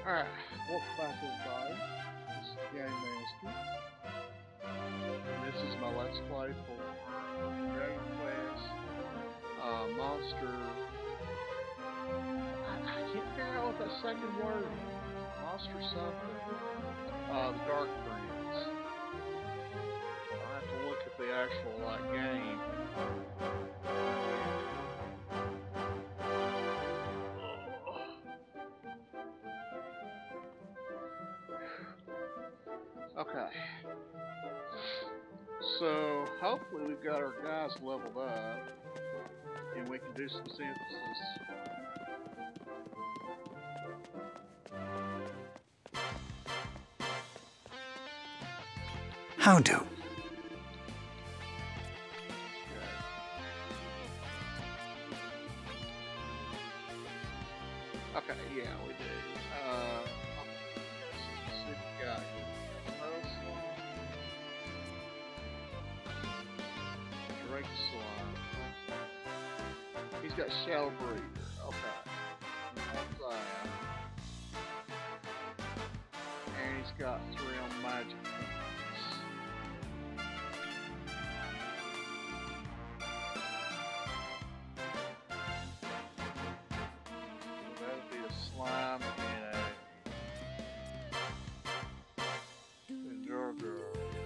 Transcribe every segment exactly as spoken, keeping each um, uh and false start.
Alright, welcome back everybody. This is Game Master. And this is my Let's Play for Dragon Quest uh, Monster. I, I can't figure out what that second word is. Monster something. Uh, the Dark Prince. I'll have to look at the actual like game. Okay. So, hopefully we've got our guys leveled up, and we can do some synthesis. How do? Okay, yeah, we do. Uh, let's see if we got Drake Slime. He's got Shell Breather. Okay. That. And he's got three on Magic Points. So that'll be a Slime and a Endure Girl.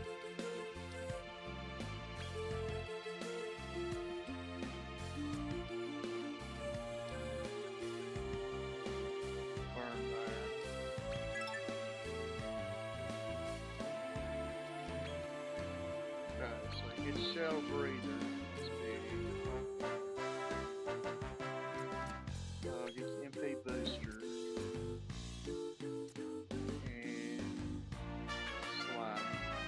Shell Breather. Uh, gets M P booster and slime.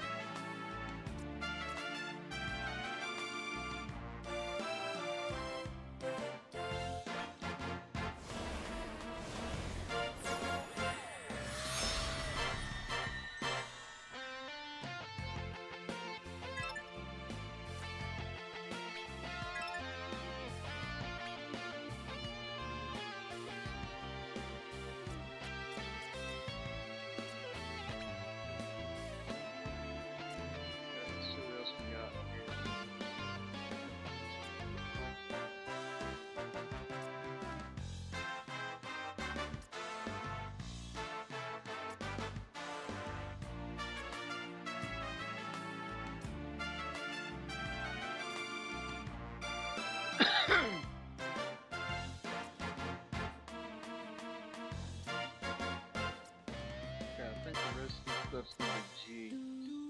Okay, I think the rest of the stuff's gonna be G.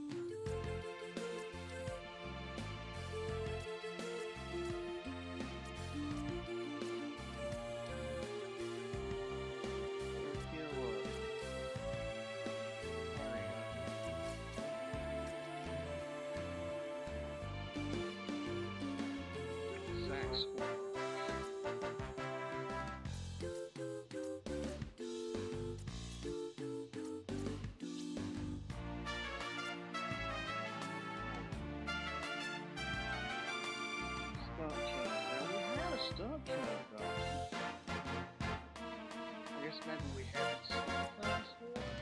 Stunt Cat, though. I guess maybe we haven't seen things for it.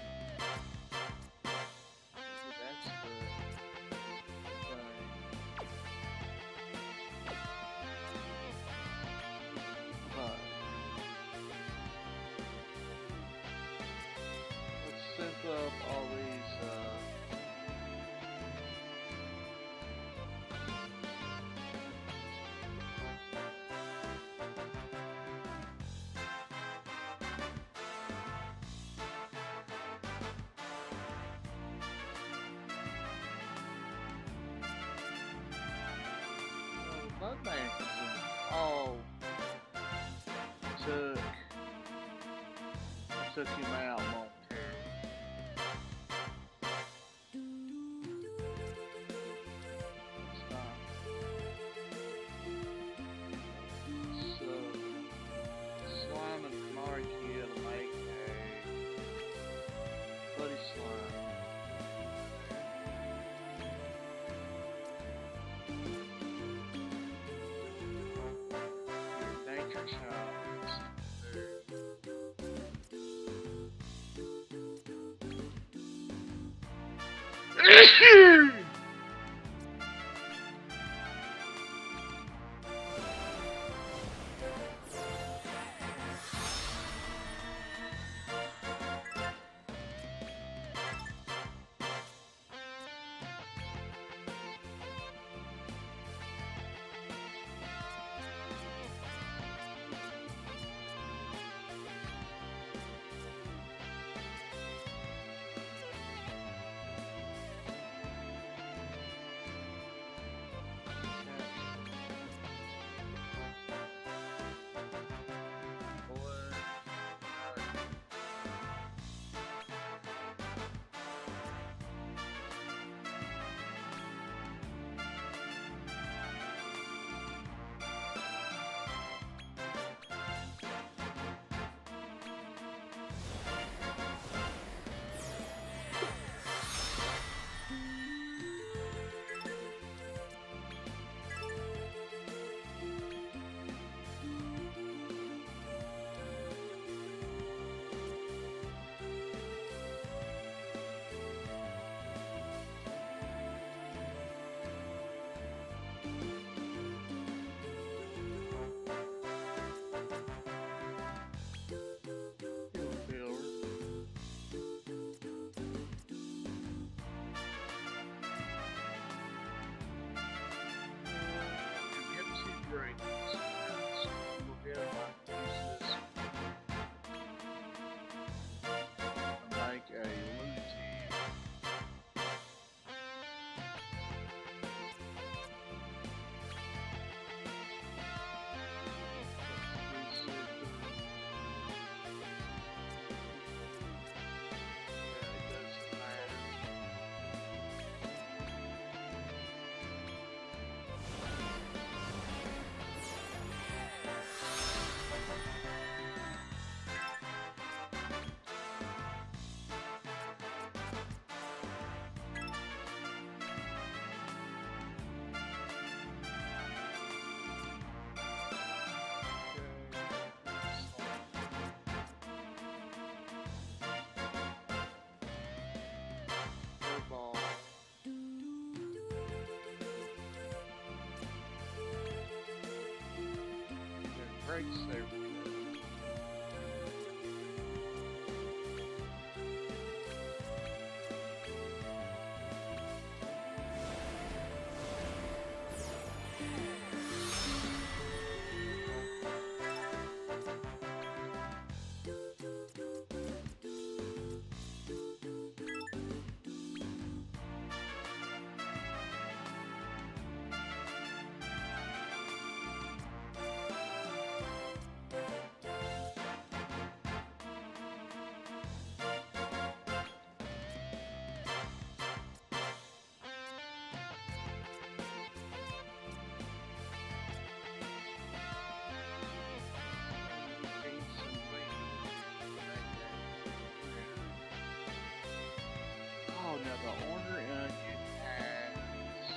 Maybe that's the thing. But let's synth up all these, uh, Mudman all took took him out momentarily. It's not. So Slime and Kamari Kid will make a Bloody Slime. Nature Child. Breaks there. Oh, now the order onion has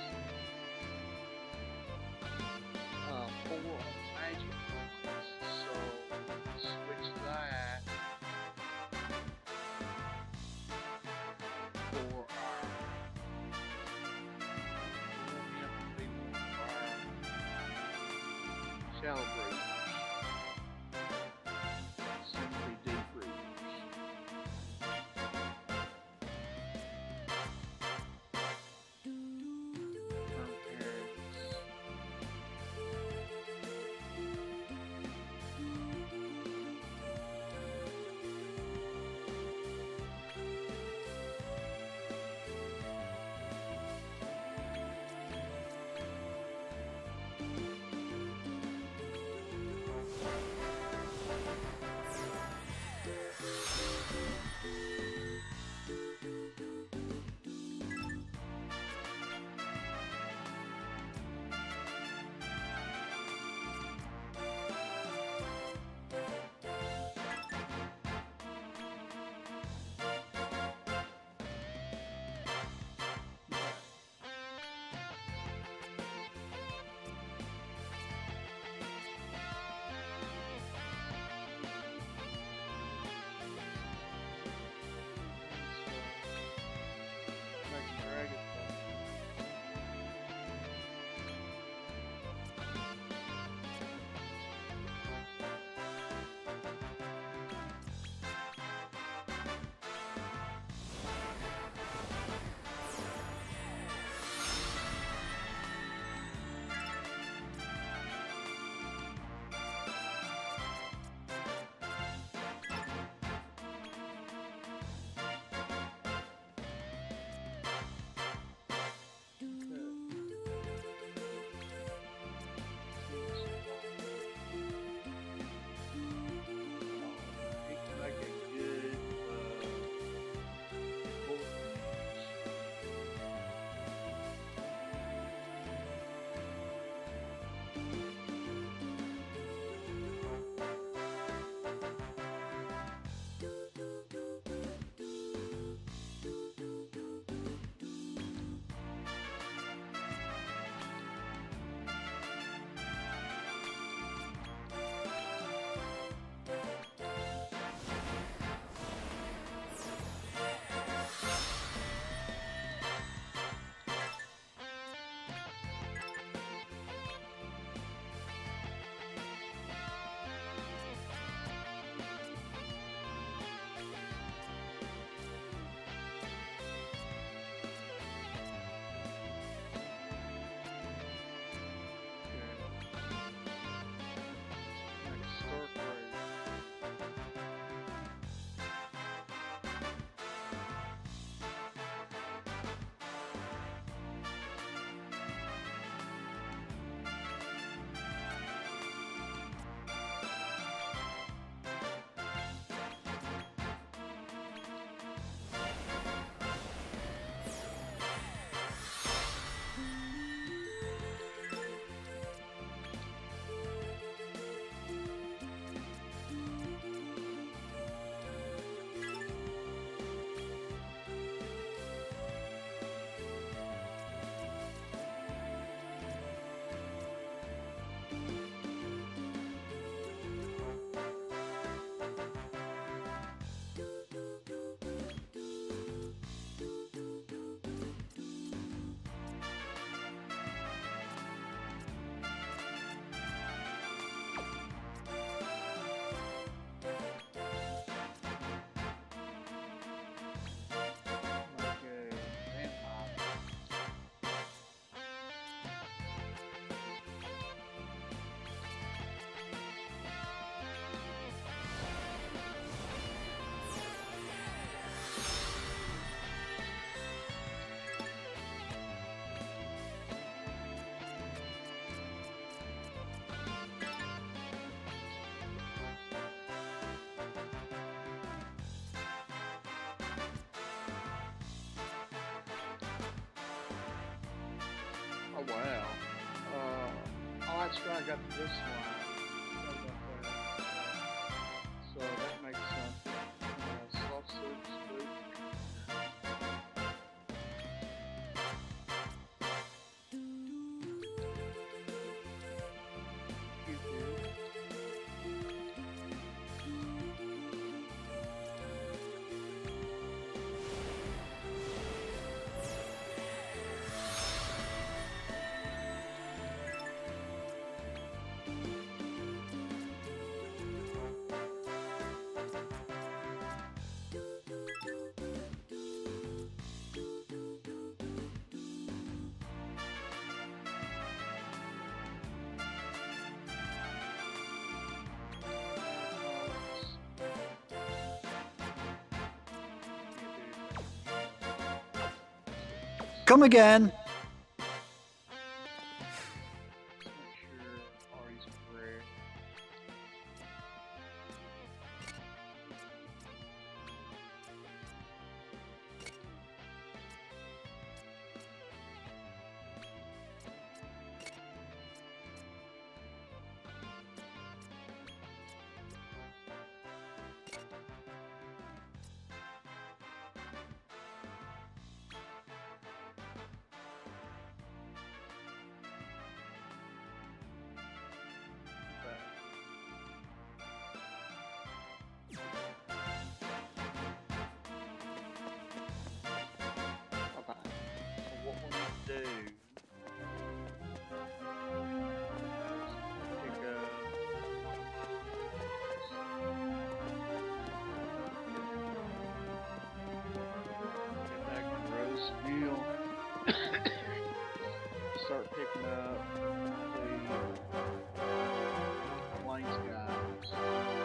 uh, four magic ones, so switch that for our shallow breeders, simply deep breeders. that's where I got this line. Right up there. So that makes sense. Uh, soft soup, spook. Come again. Meal. Start picking up the plains guys.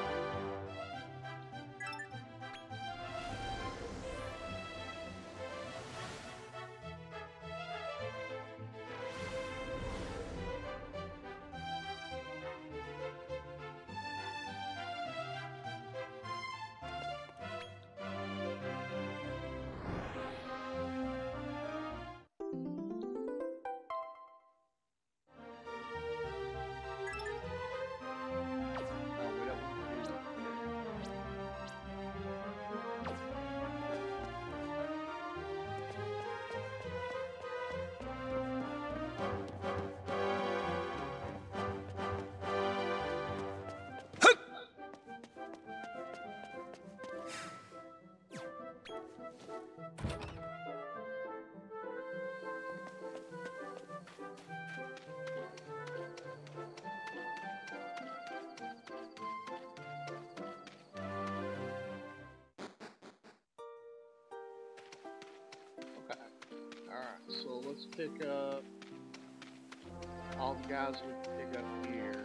Alright, so let's pick up all the guys we can pick up here.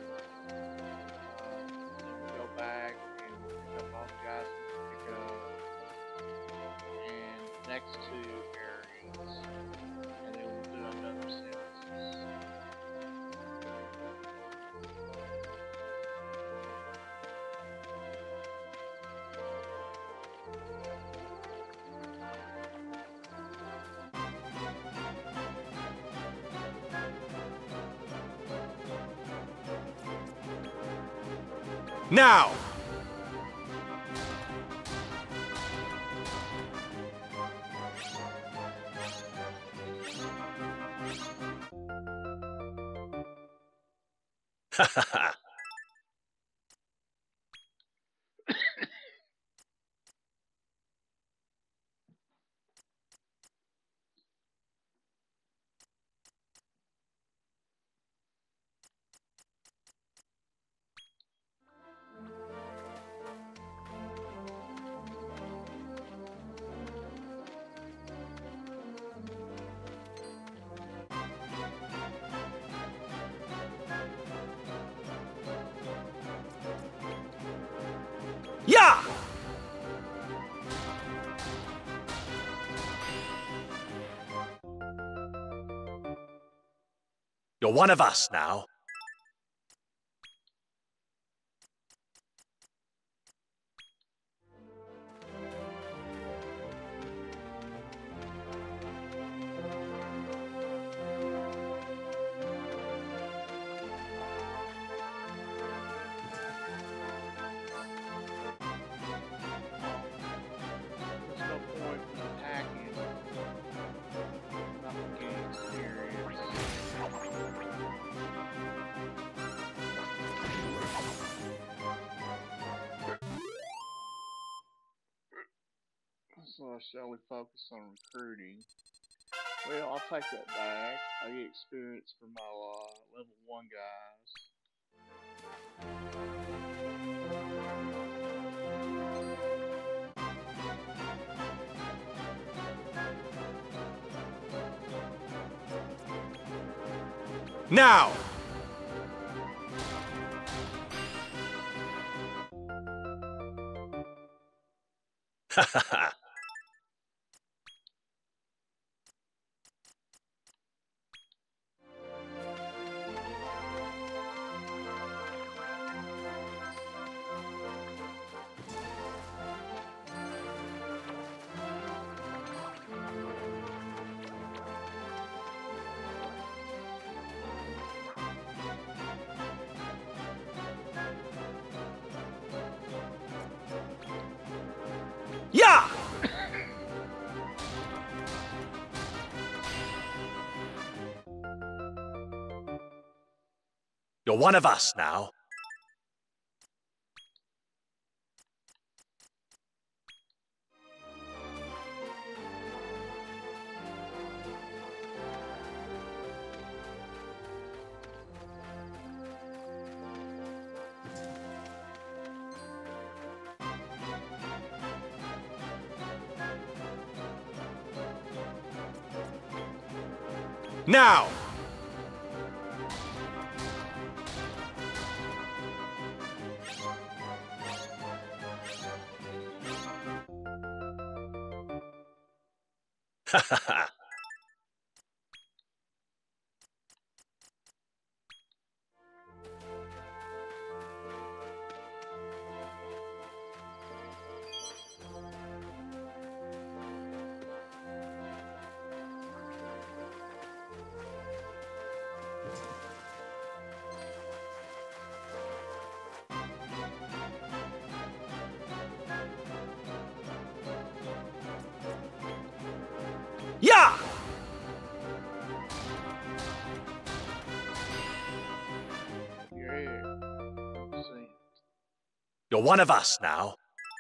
Uh, go back and pick up all the guys we can pick up. And next two areas. And then we'll do another census. Now! Ha ha ha! Yeah! You're one of us now. So shall we focus on recruiting? Well, I'll take that back. I get experience for my uh, level one guys. Now! Ha ha ha! Yeah! You're one of us now. Now! Ha ha ha! Yeah! Yeah. See. You're one of us now.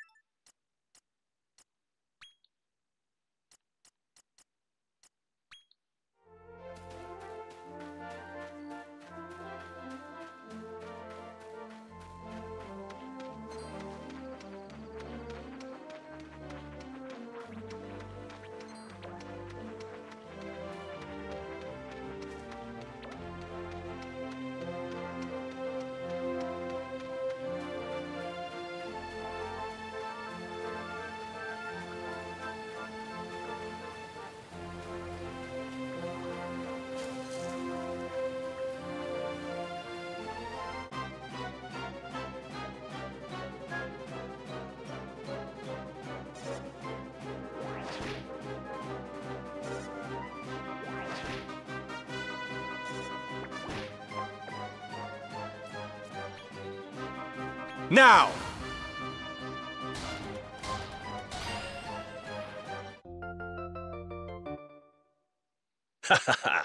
Now! Ha ha ha!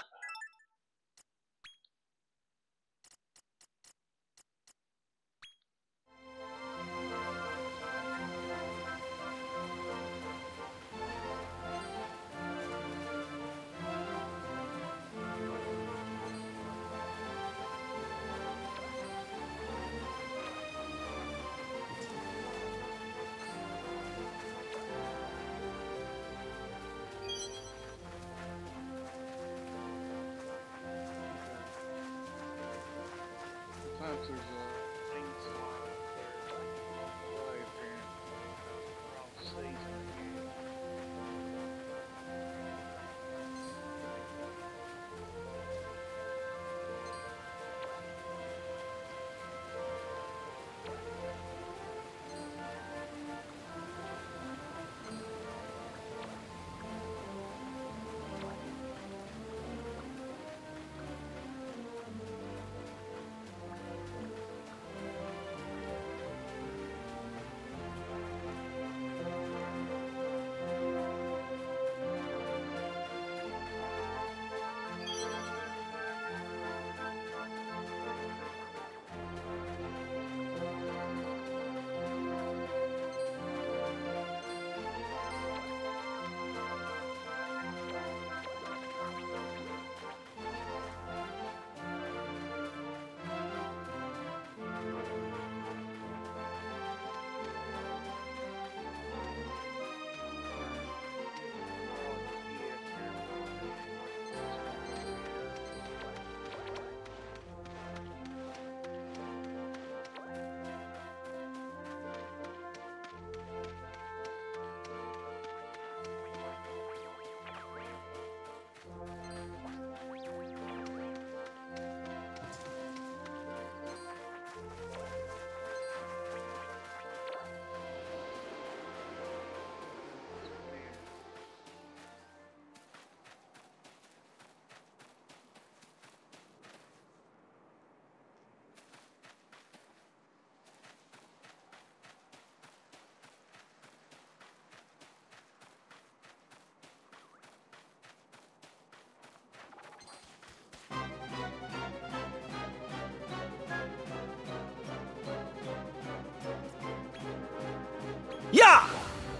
Yeah!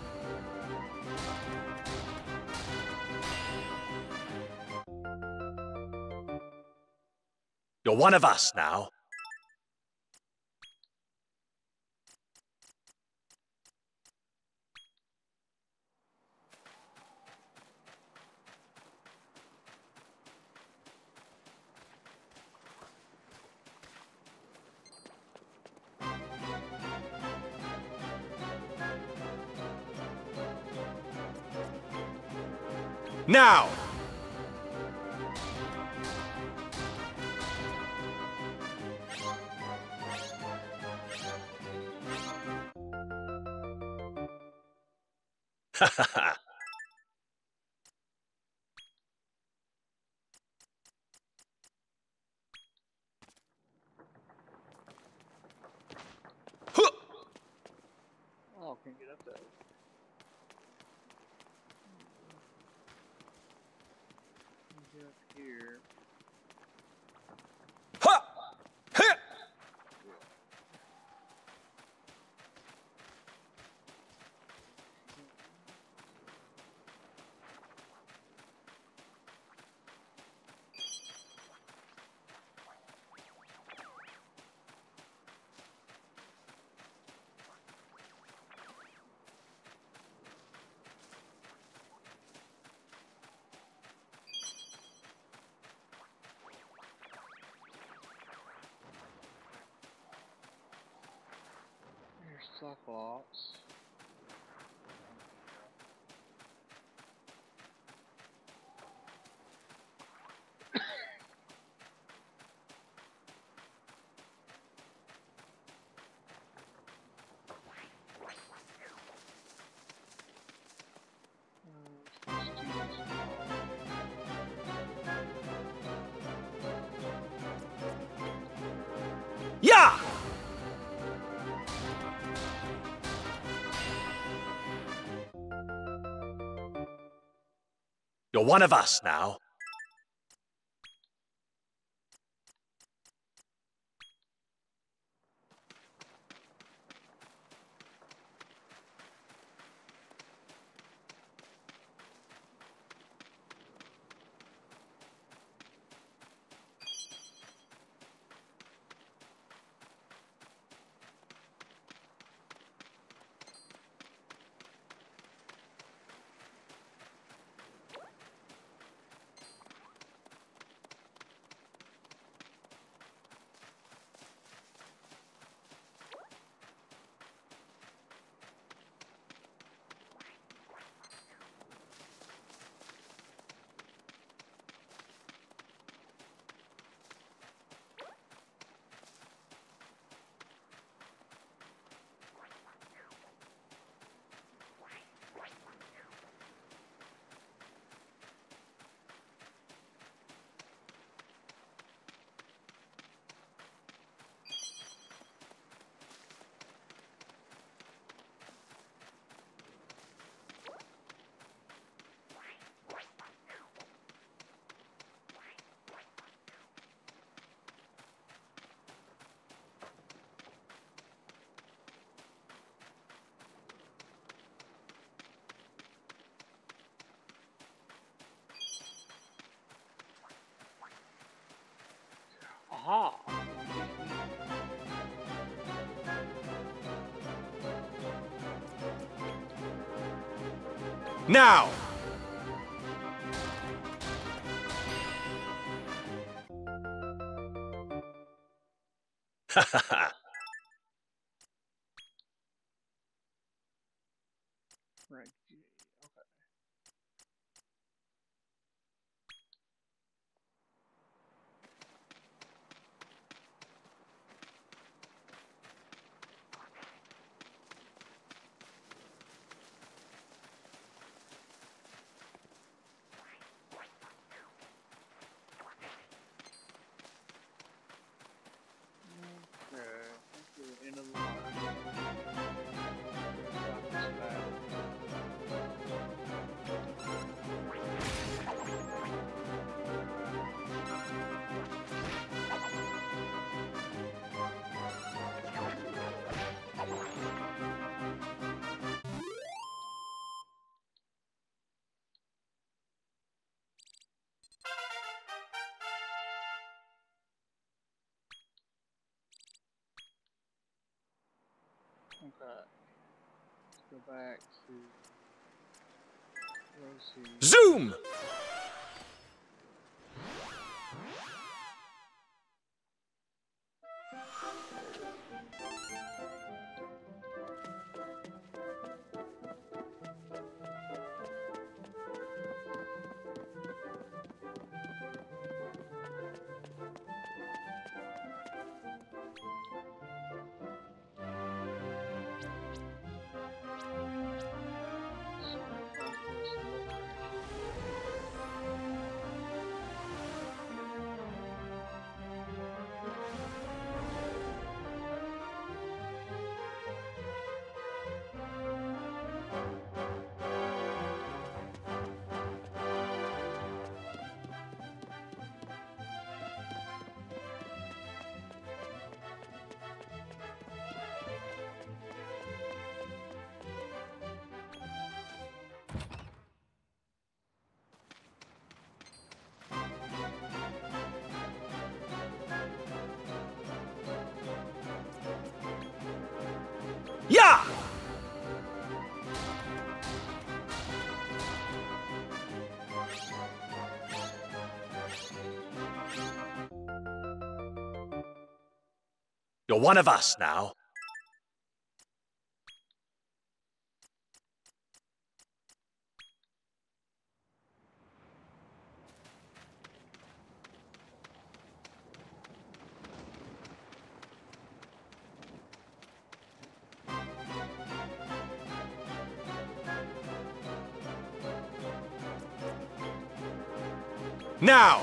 You're one of us now. Now! Ha ha ha! Oh, can't get up there. Get up here. Ha! Ha! Here's Cyclops. Uh, let's do this one. Yeah! You're one of us now. Aha! Now! Ha ha ha! Right. Okay. Okay, I think we're in the line. About this battle. Okay. Let's go back to Rosie. Zoom! Yeah! You're one of us now. Now!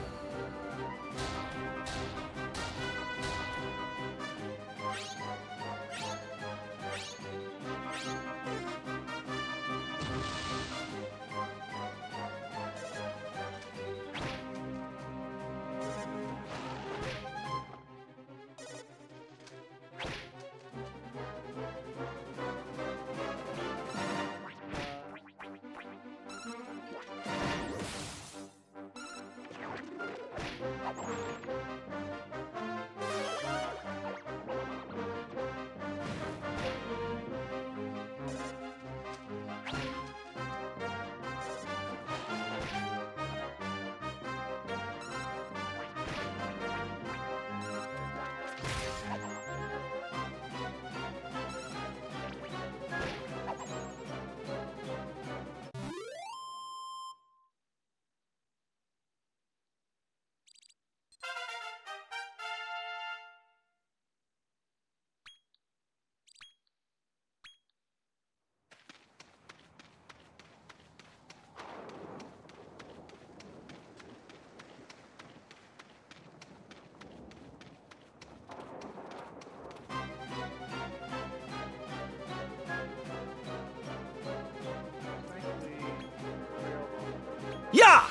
Yeah!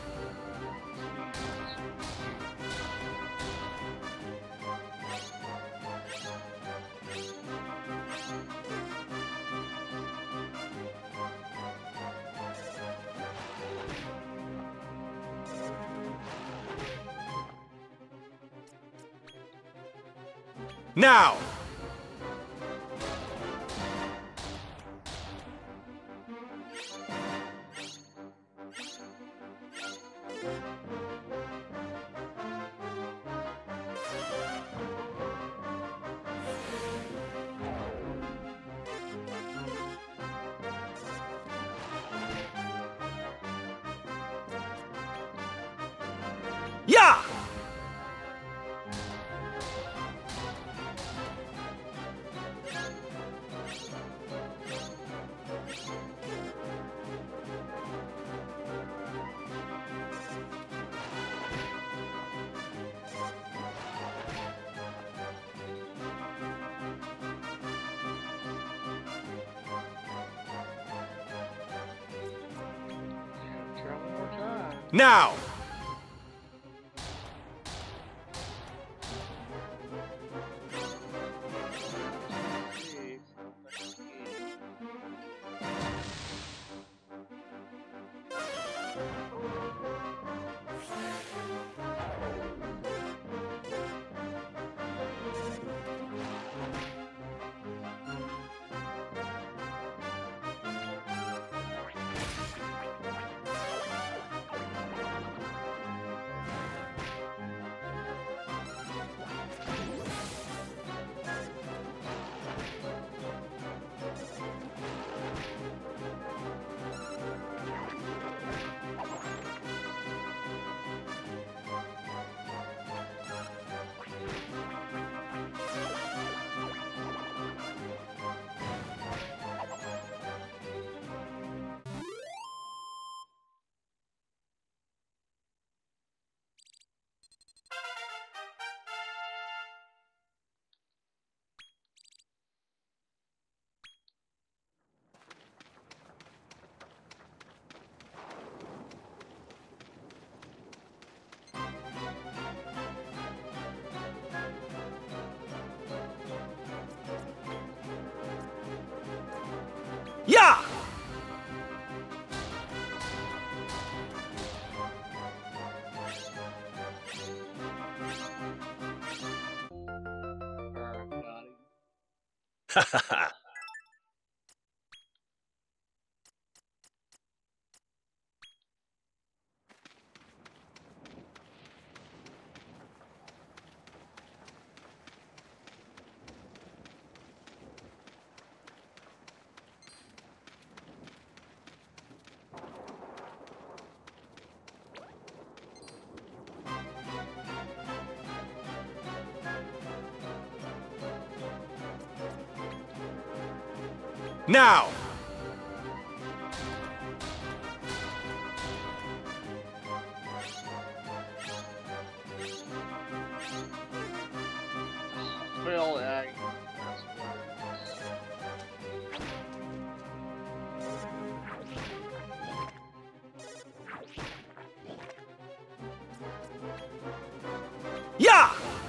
Now! Yeah! Try one more time. Now! See, let's see. Yeah! Alright, got him. Ha ha ha! Now! Spell Aggie. That's what it is. Yeah!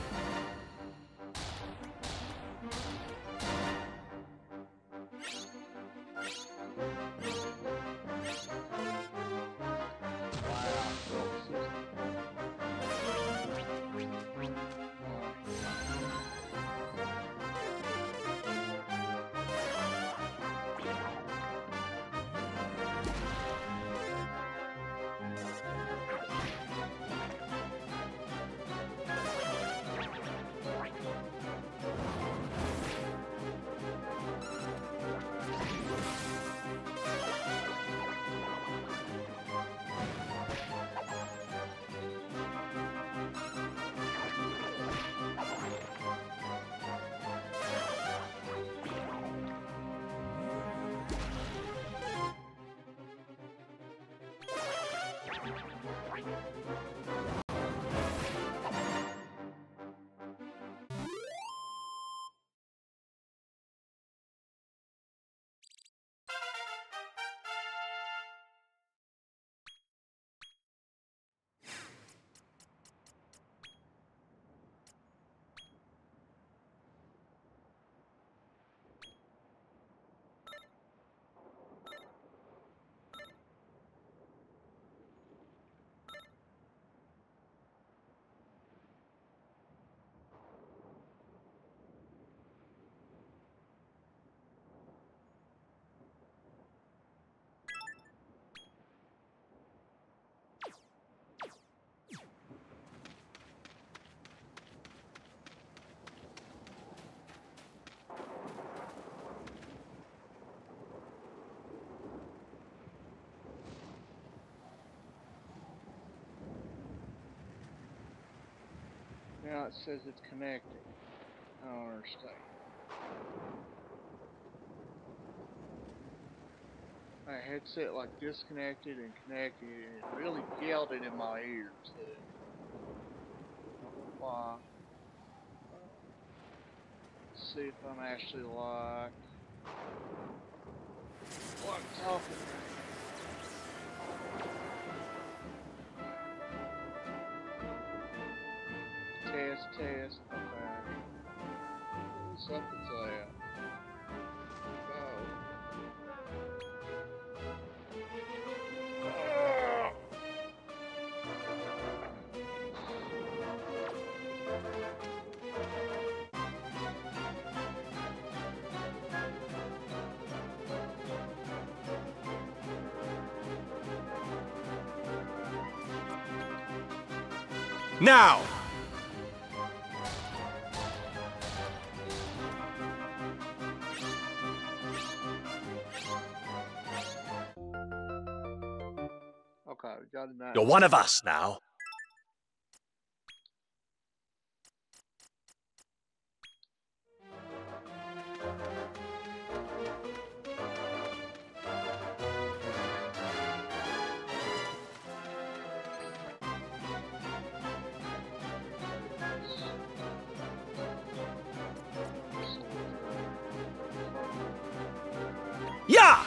Now it says it's connected. I don't understand. My headset like disconnected and connected, and it really yelled it in my ears. Too. I don't know why. Let's see if I'm actually like what I'm talking about. Test, test, okay. Something's out. Now! Okay, we got it. You're one of us now. Yeah!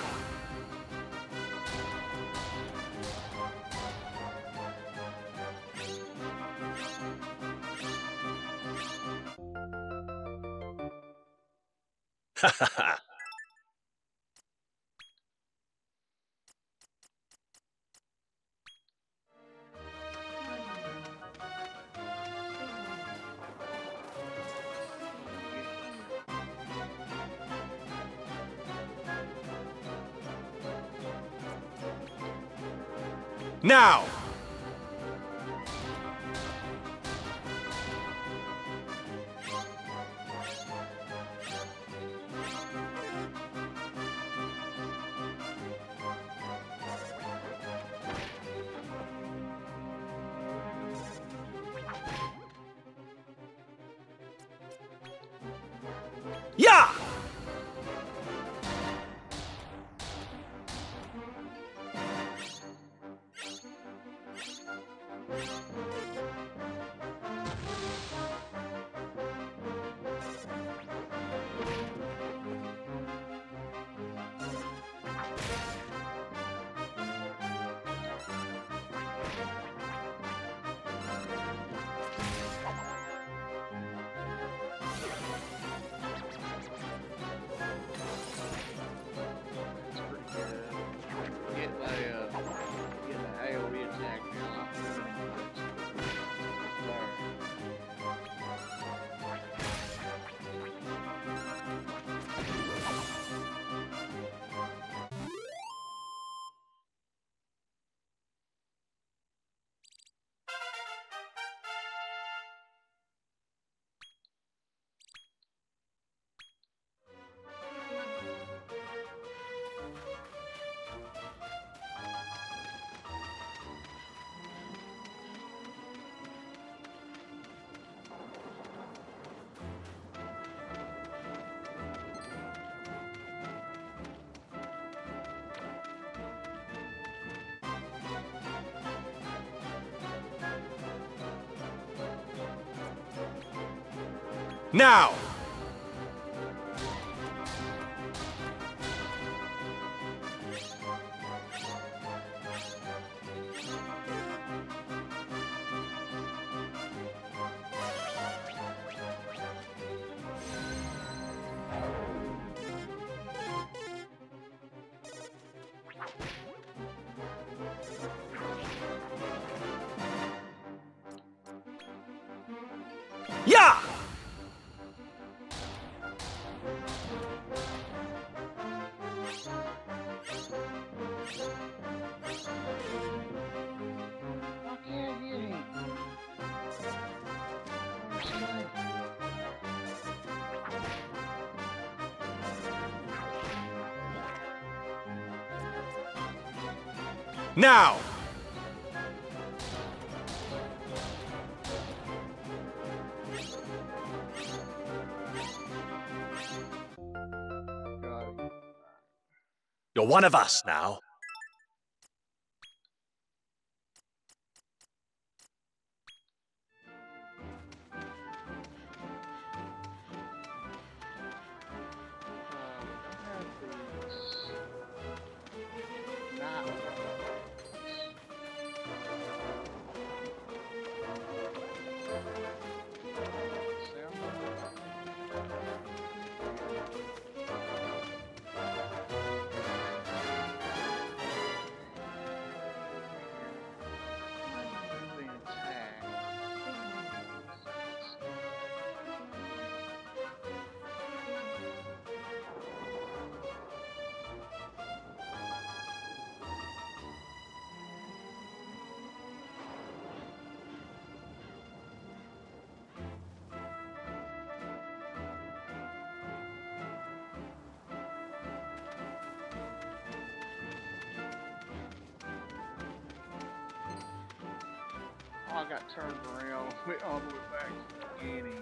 Ha ha ha! Now! Yeah! Now! Yeah! Now! You're one of us now. I got turned around, went all the way back to the beginning.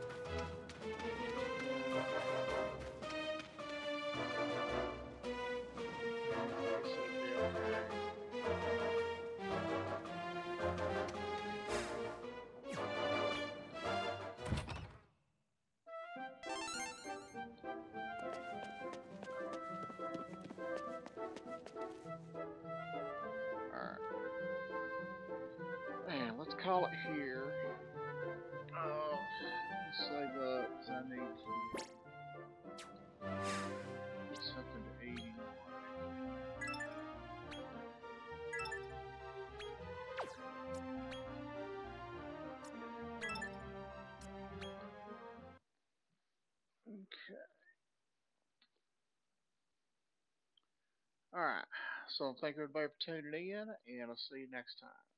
Let's call it here. Oh, let's save up because I need to get something to eat anyway. Okay. Alright. So thank everybody for tuning in, and I'll see you next time.